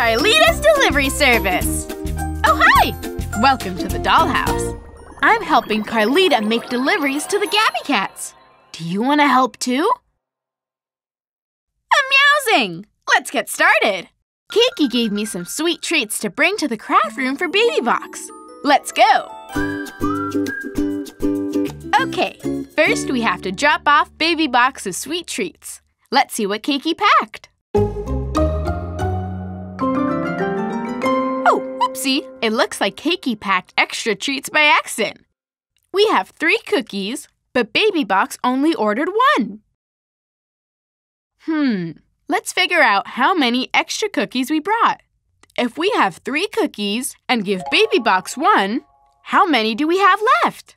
Carlita's delivery service! Oh, hi! Welcome to the Dollhouse. I'm helping Carlita make deliveries to the Gabby Cats. Do you want to help too? Amusing! Let's get started! Kiki gave me some sweet treats to bring to the craft room for Baby Box. Let's go! Okay, first we have to drop off Baby Box's sweet treats. Let's see what Kiki packed. Oh, whoopsie! It looks like Kiki packed extra treats by accident. We have 3 cookies, but Baby Box only ordered 1. Let's figure out how many extra cookies we brought. If we have 3 cookies and give Baby Box 1, how many do we have left?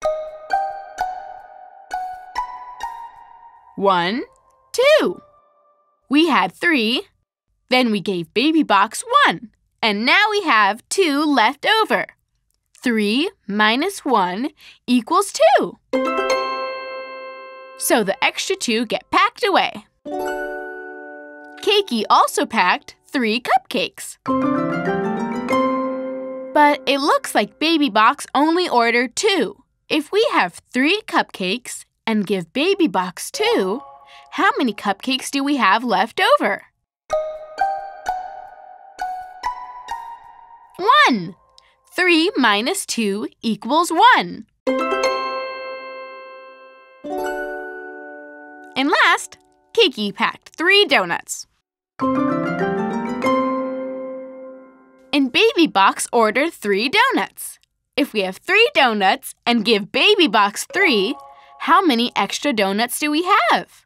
1, 2. We had 3, then we gave Baby Box 1, and now we have 2 left over. 3 minus 1 equals 2. So the extra 2 get packed away. Kiki also packed 3 cupcakes. But it looks like Baby Box only ordered 2. If we have 3 cupcakes and give Baby Box 2, how many cupcakes do we have left over? 1. 3 minus 2 equals 1. And last, Kiki packed 3 donuts. And Baby Box ordered 3 donuts. If we have 3 donuts and give Baby Box 3, how many extra donuts do we have?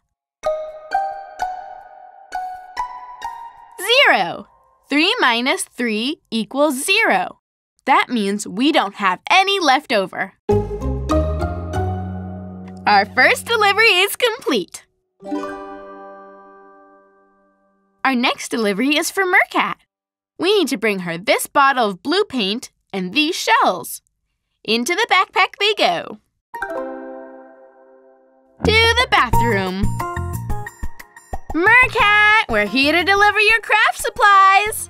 0. 3 minus 3 equals 0. That means we don't have any left over. Our first delivery is complete. Our next delivery is for Mercat. We need to bring her this bottle of blue paint and these shells. Into the backpack they go. To the bathroom. Mercat, we're here to deliver your craft supplies.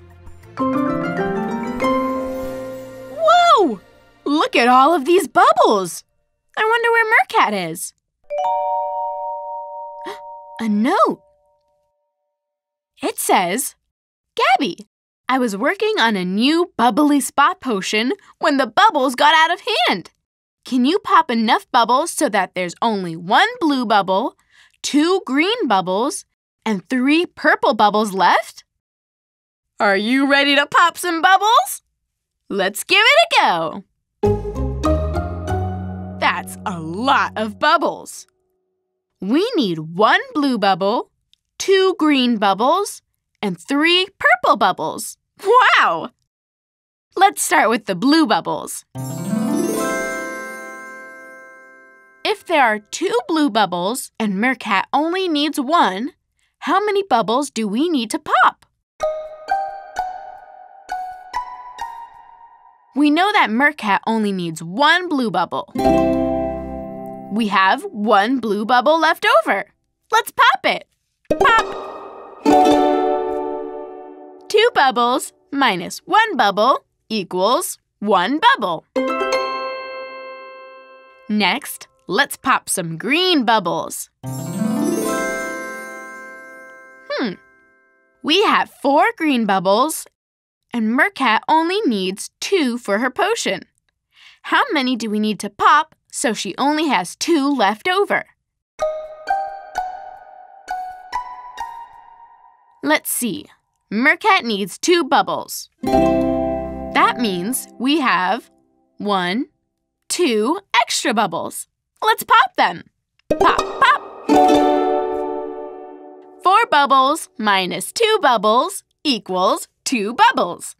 Whoa! Look at all of these bubbles. I wonder where Mercat is. A note. It says, Gabby, I was working on a new bubbly spot potion when the bubbles got out of hand. Can you pop enough bubbles so that there's only 1 blue bubble, 2 green bubbles, and 3 purple bubbles left? Are you ready to pop some bubbles? Let's give it a go. That's a lot of bubbles. We need 1 blue bubble, 2 green bubbles, and 3 purple bubbles. Wow! Let's start with the blue bubbles. If there are 2 blue bubbles and Mercat only needs 1, how many bubbles do we need to pop? We know that Mercat only needs 1 blue bubble. We have 1 blue bubble left over. Let's pop it. Pop! 2 bubbles minus 1 bubble equals 1 bubble. Next, let's pop some green bubbles. We have 4 green bubbles, and Mercat only needs 2 for her potion. How many do we need to pop so she only has 2 left over? Let's see. Mercat needs 2 bubbles. That means we have 1, 2 extra bubbles. Let's pop them. Pop, pop. 4 bubbles minus 2 bubbles equals 2 bubbles.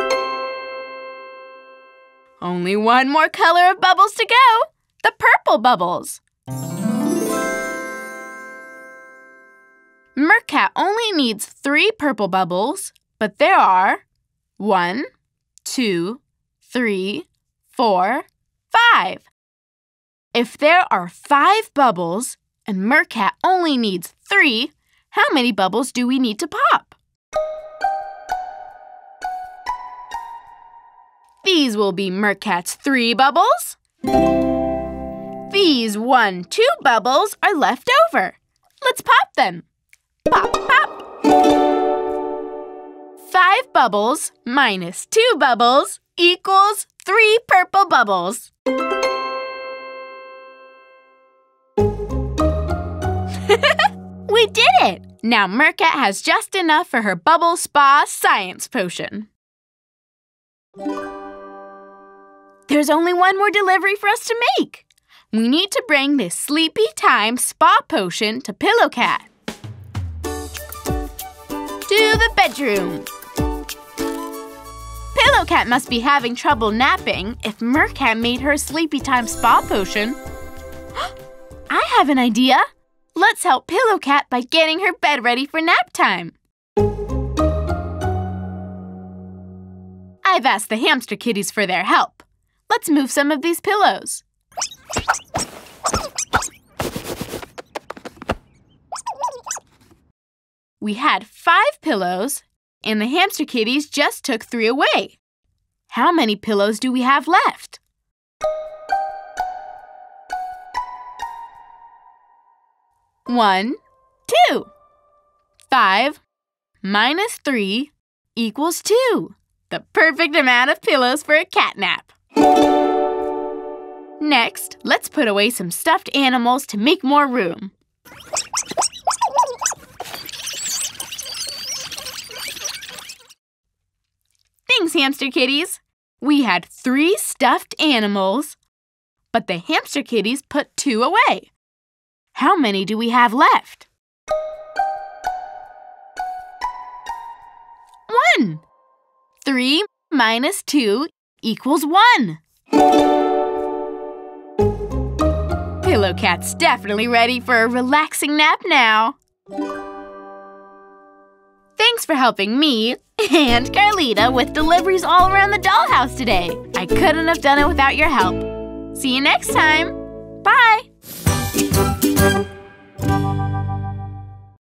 Only 1 more color of bubbles to go. The purple bubbles. Mercat only needs 3 purple bubbles, but there are 1, 2, 3, 4, 5. If there are 5 bubbles and Mercat only needs 3, how many bubbles do we need to pop? These will be Mercat's 3 bubbles. These 1, 2 bubbles are left over. Let's pop them. Pop, pop. 5 bubbles minus 2 bubbles equals 3 purple bubbles. We did it! Now Mercat has just enough for her Bubble Spa Science Potion. There's only one more delivery for us to make. We need to bring this Sleepy Time Spa Potion to Pillowcat. To the bedroom. Pillowcat must be having trouble napping if Mercat made her Sleepy Time Spa Potion. I have an idea. Let's help Pillowcat by getting her bed ready for nap time. I've asked the hamster kitties for their help. Let's move some of these pillows. We had 5 pillows, and the hamster kitties just took 3 away. How many pillows do we have left? 1, 2. 5 minus 3 equals 2. The perfect amount of pillows for a cat nap. Next, let's put away some stuffed animals to make more room. Thanks, hamster kitties. We had 3 stuffed animals, but the hamster kitties put 2 away. How many do we have left? 1. 3 minus 2 equals 1. Pillowcat's definitely ready for a relaxing nap now. Thanks for helping me and Carlita with deliveries all around the dollhouse today. I couldn't have done it without your help. See you next time. Bye!